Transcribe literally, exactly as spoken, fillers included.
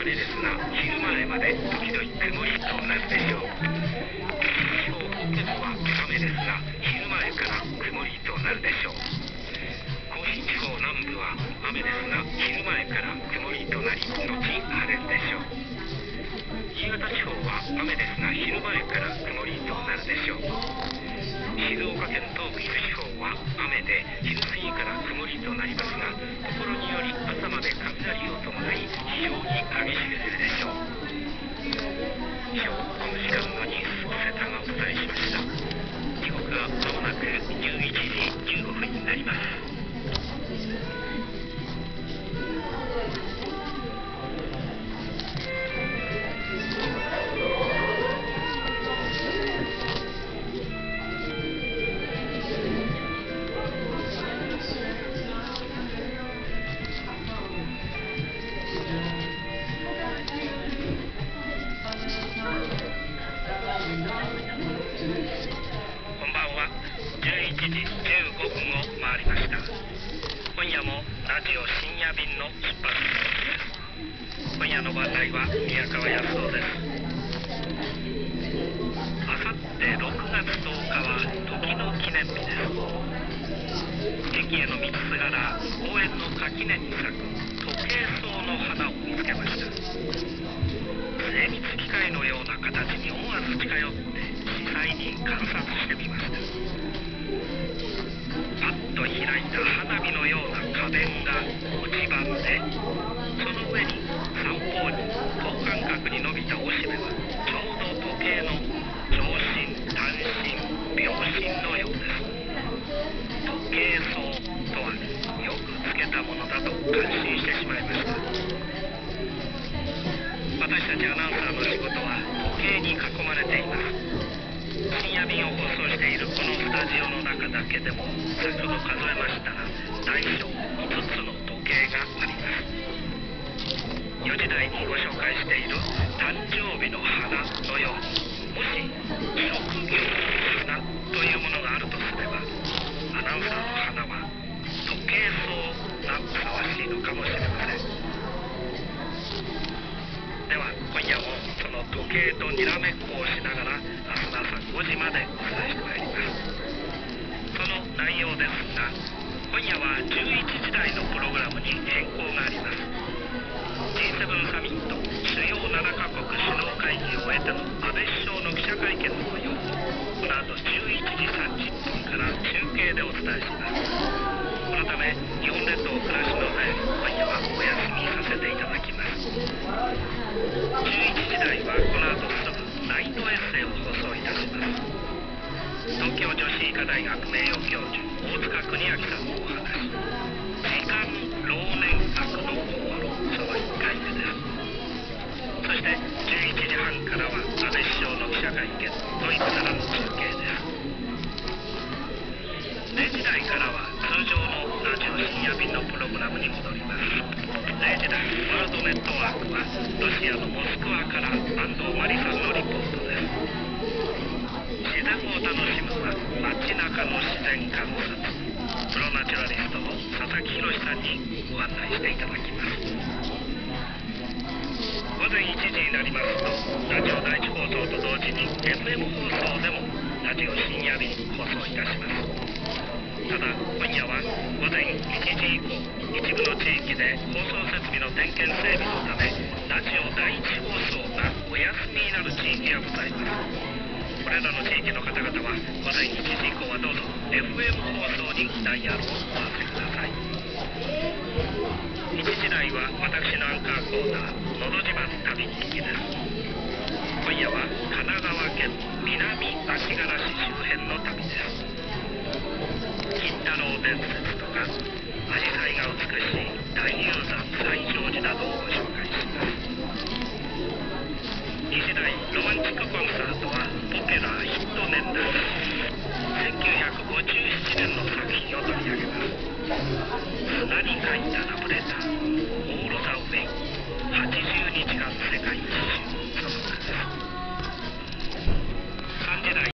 雨ですが、昼前まで時々曇りとなるでしょう。地方北部は雨ですが、昼前から曇りとなるでしょう。甲信地方南部は雨ですが、昼前から曇りとなり、後晴れるでしょう。新潟地方は雨ですが、昼前から曇りとなるでしょう。静岡県東部伊豆地方は雨で昼過ぎから曇りとなりますが、ところにより朝まで雷を伴い非常に激しく降るでしょう。以上、この時間のニュース瀬田がお伝えしました。時刻はまもなくじゅういちじじゅうごふんになります。 砂に書いたラブレター、オーロザウェイ、はちじゅう